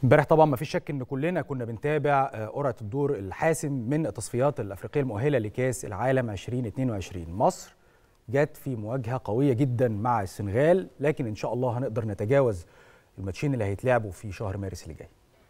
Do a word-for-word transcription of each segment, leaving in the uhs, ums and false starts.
امبارح طبعا ما فيش شك ان كلنا كنا بنتابع قرعه الدور الحاسم من التصفيات الافريقيه المؤهله لكاس العالم ألفين واثنين وعشرين. مصر جت في مواجهه قويه جدا مع السنغال، لكن ان شاء الله هنقدر نتجاوز الماتشين اللي هيتلعبوا في شهر مارس اللي جاي.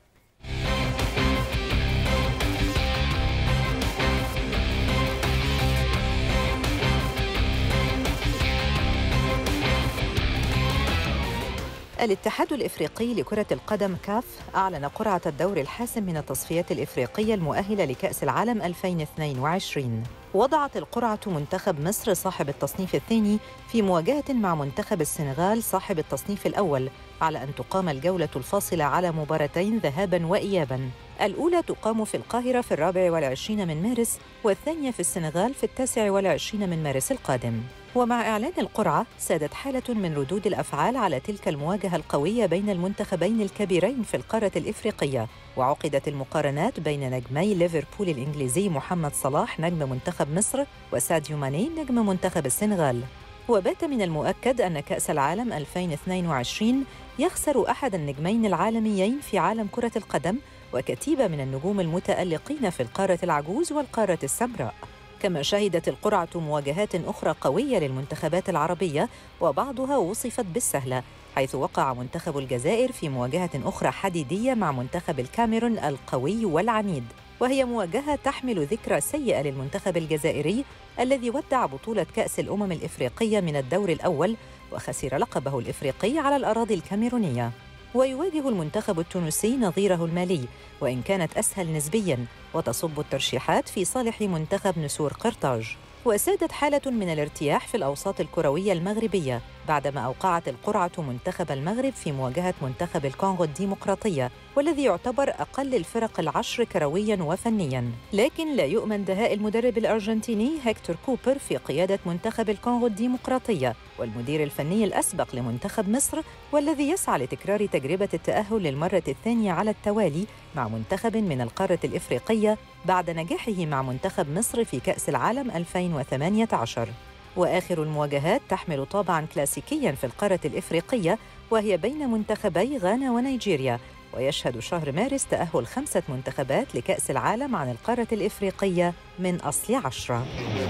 الاتحاد الإفريقي لكرة القدم كاف أعلن قرعة الدور الحاسم من التصفيات الإفريقية المؤهلة لكأس العالم ألفين واثنين وعشرين. وضعت القرعة منتخب مصر صاحب التصنيف الثاني في مواجهة مع منتخب السنغال صاحب التصنيف الأول، على أن تقام الجولة الفاصلة على مباراتين ذهاباً وإياباً. الأولى تقام في القاهرة في الرابع والعشرين من مارس، والثانية في السنغال في التاسع والعشرين من مارس القادم. ومع إعلان القرعة سادت حالة من ردود الأفعال على تلك المواجهة القوية بين المنتخبين الكبيرين في القارة الإفريقية، وعقدت المقارنات بين نجمي ليفربول الإنجليزي محمد صلاح نجم منتخب مصر وساديو ماني نجم منتخب السنغال. وبات من المؤكد أن كأس العالم ألفين واثنين وعشرين يخسر أحد النجمين العالميين في عالم كرة القدم وكتيبة من النجوم المتألقين في القارة العجوز والقارة السمراء. كما شهدت القرعة مواجهات أخرى قوية للمنتخبات العربية، وبعضها وصفت بالسهلة، حيث وقع منتخب الجزائر في مواجهة أخرى حديدية مع منتخب الكاميرون القوي والعنيد، وهي مواجهة تحمل ذكرى سيئة للمنتخب الجزائري الذي ودع بطولة كأس الأمم الإفريقية من الدور الأول وخسر لقبه الإفريقي على الأراضي الكاميرونية. ويواجه المنتخب التونسي نظيره المالي، وإن كانت أسهل نسبياً، وتصب الترشيحات في صالح منتخب نسور قرطاج. وسادت حالة من الارتياح في الأوساط الكروية المغربية بعدما أوقعت القرعة منتخب المغرب في مواجهة منتخب الكونغو الديمقراطية، والذي يعتبر أقل الفرق العشر كروياً وفنياً. لكن لا يؤمن دهاء المدرب الأرجنتيني هيكتور كوبر في قيادة منتخب الكونغو الديمقراطية، والمدير الفني الأسبق لمنتخب مصر، والذي يسعى لتكرار تجربة التأهل للمرة الثانية على التوالي مع منتخب من القارة الإفريقية بعد نجاحه مع منتخب مصر في كأس العالم ألفين وثمانية عشر. وآخر المواجهات تحمل طابعاً كلاسيكياً في القارة الإفريقية، وهي بين منتخبي غانا ونيجيريا. ويشهد شهر مارس تأهل خمسة منتخبات لكأس العالم عن القارة الإفريقية من أصل عشرة.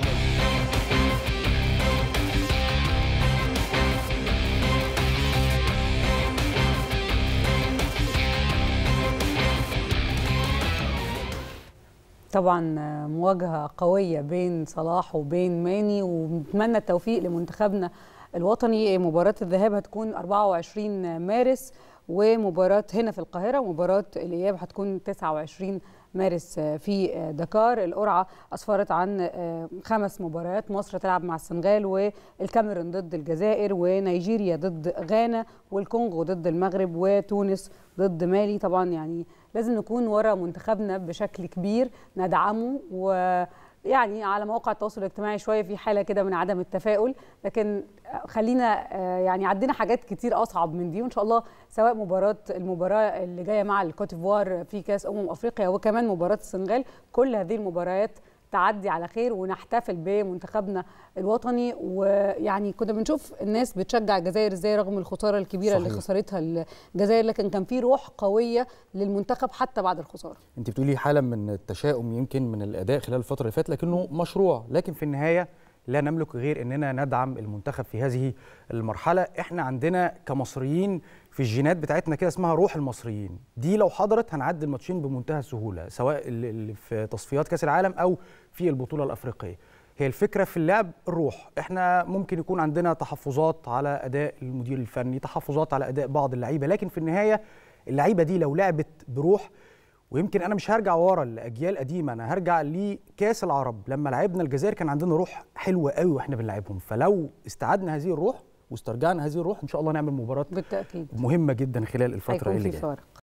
طبعا مواجهة قوية بين صلاح وبين ماني، ونتمنى التوفيق لمنتخبنا الوطني. مباراة الذهاب هتكون أربعة وعشرين مارس، ومباراة هنا في القاهرة، ومباراة الإياب هتكون تسعة وعشرين مارس في دكار. القرعة أسفرت عن خمس مباريات، مصر تلعب مع السنغال، والكاميرون ضد الجزائر، ونيجيريا ضد غانا، والكونغو ضد المغرب، وتونس ضد مالي. طبعا يعني لازم نكون ورا منتخبنا بشكل كبير، ندعمه، ويعني على مواقع التواصل الاجتماعي شويه في حاله كده من عدم التفاؤل، لكن خلينا يعني عندنا حاجات كتير اصعب من دي، وان شاء الله سواء مباراه المباراه اللي جايه مع الكوتيفوار في كاس امم افريقيا، وكمان مباراه السنغال، كل هذه المباريات تعدي على خير ونحتفل بمنتخبنا الوطني. ويعني كنا بنشوف الناس بتشجع الجزائر ازاي رغم الخساره الكبيره صحيح. اللي خسرتها الجزائر، لكن كان في روح قويه للمنتخب حتى بعد الخساره. انت بتقولي حاله من التشاؤم يمكن من الاداء خلال الفتره اللي فاتت، لكنه مشروع، لكن في النهايه لا نملك غير اننا ندعم المنتخب في هذه المرحله. احنا عندنا كمصريين في الجينات بتاعتنا كده اسمها روح المصريين، دي لو حضرت هنعدي الماتشين بمنتهى السهوله، سواء اللي في تصفيات كاس العالم او في البطوله الافريقيه. هي الفكره في اللعب الروح. احنا ممكن يكون عندنا تحفظات على اداء المدير الفني، تحفظات على اداء بعض اللعيبه، لكن في النهايه اللعيبه دي لو لعبت بروح، ويمكن انا مش هرجع ورا لاجيال قديمه، انا هرجع لكاس العرب لما لعبنا الجزائر كان عندنا روح حلوه قوي واحنا بنلعبهم. فلو استعدنا هذه الروح واسترجعنا هذه الروح ان شاء الله نعمل مباراه بالتاكيد مهمه جدا خلال الفتره اللي جايه.